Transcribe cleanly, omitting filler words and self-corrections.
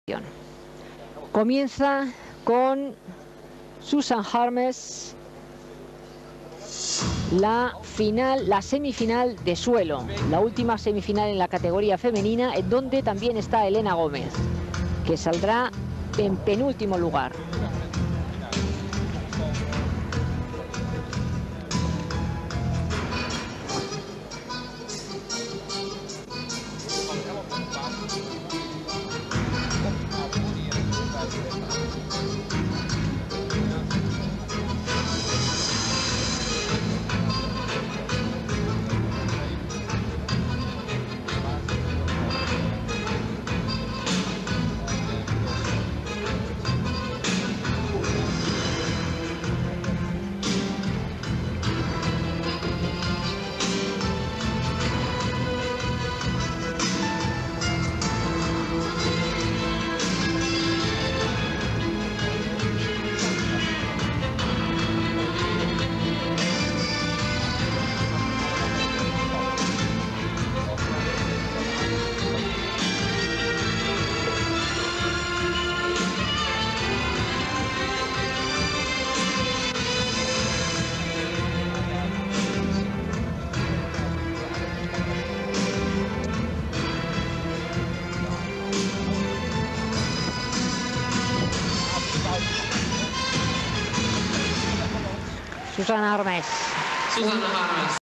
Comienza con Susan Harmes la semifinal de suelo, la última semifinal en la categoría femenina, en donde también está Elena Gómez, que saldrá en penúltimo lugar. Susan Harmes.